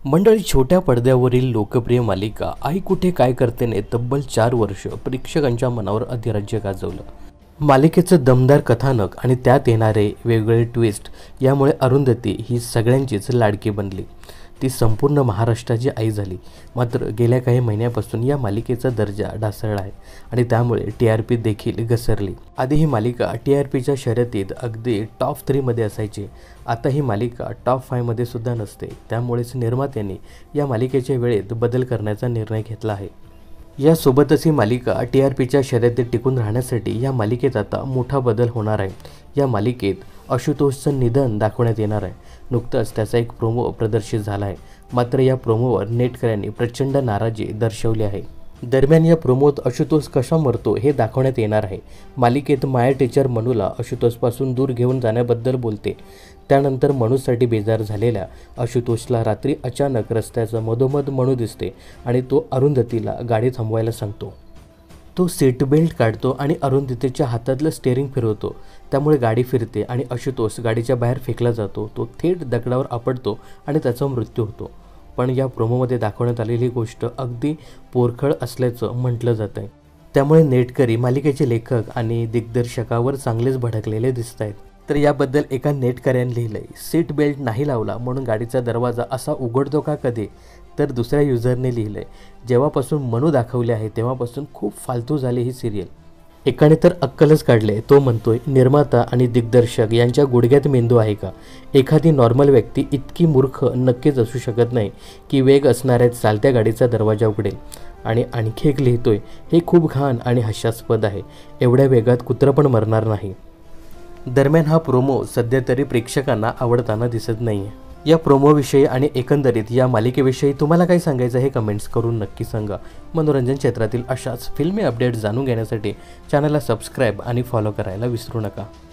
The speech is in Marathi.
मंडळी, छोट्या पडद्यावरील लोकप्रिय मालिका आई कुठे काय करतेने तब्बल 4 वर्ष प्रेक्षकांच्या मनावर अधिराज्य गाजवलं. मालिकेचं दमदार कथानक आणि त्यात येणारे वेगवेगळे ट्विस्ट यामुळे अरुंधती ही सगळ्यांचीच लाडकी बनली. ती संपूर्ण महाराष्ट्राची आई झाली. मात्र गेल्या काही महिन्यापासून या मालिकेचा दर्जा ढासळला आहे आणि त्यामुळे TRP देखील घसरली. आधी ही मालिका TRPच्या शर्यतीत अगदी टॉप 3 मध्ये असायची. आता ही मालिका टॉप 5 मध्ये सुद्धा नसते. त्यामुळेच निर्मात्यांनी या मालिकेच्या वेळेत बदल करण्याचा निर्णय घेतला आहे. यासोबतच ही मालिका TRPच्या शर्यतीत टिकून राहण्यासाठी या मालिकेत आता मोठा बदल होणार आहे. या मालिकेत आशुतोषचं निधन दाखवण्यात येणार आहे. नुकताच त्याचा एक प्रोमो प्रदर्शित झाला आहे. मात्र या प्रोमोवर नेटकऱ्यांनी प्रचंड नाराजी दर्शवली आहे. दरम्यान या प्रोमोत आशुतोष कसा मरतो हे दाखवण्यात येणार आहे. मालिकेत माया टीचर मनूला आशुतोषपासून दूर घेऊन जाण्याबद्दल बोलते. त्यानंतर मनूसाठी बेजार झालेल्या आशुतोषला रात्री अचानक रस्त्याच्या मधोमध मनू दिसते आणि तो अरुंधतीला गाडी थांबवायला सांगतो. तो सीट बेल्ट काढतो आणि अरुंधतीच्या हातातलं स्टेअरिंग फिरवतो. त्यामुळे गाडी फिरते आणि आशुतोष गाडीच्या बाहेर फेकला जातो. तो थेट दगडावर आपडतो आणि त्याचा मृत्यू होतो. पण या प्रोमोमध्ये दाखवण्यात आलेली गोष्ट अगदी पोरखळ असल्याचं म्हटलं जात आहे. त्यामुळे नेटकरी मालिकेचे लेखक आणि दिग्दर्शकावर चांगलेच भडकलेले दिसत आहेत. तर याबद्दल एका नेटकऱ्याने लिहिलंय, सीट बेल्ट नाही लावला म्हणून गाडीचा दरवाजा असा उघडतो का कधी? तर दुसऱ्या युजरने लिहिलंय, जेव्हापासून मनू दाखवले आहे तेव्हापासून खूप फालतू झाली ही सिरियल. एकाने तर अक्कलच काढले. तो म्हणतोय, निर्माता आणि दिग्दर्शक यांच्या गुडघ्यात मेंदू आहे का? एखादी नॉर्मल व्यक्ती इतकी मूर्ख नक्कीच असू शकत नाही की वेग असणाऱ्या चालत्या गाडीचा दरवाजा उघडेल. आणि आणखी एक लिहितोय, हे खूप घाण आणि हास्यास्पद आहे. एवढ्या वेगात कुत्रं पण मरणार नाही. दरम्यान हा प्रोमो सध्या तरी प्रेक्षकांना आवडताना दिसत नाही. या प्रोमोविषयी आणि एकंदरीत या मालिकेविषयी तुम्हाला काय सांगायचं हे कमेंट्स करून नक्की सांगा. मनोरंजन क्षेत्रातील अशाच फिल्मी अपडेट्स जाणून घेण्यासाठी चॅनलला सबस्क्राईब आणि फॉलो करायला विसरू नका.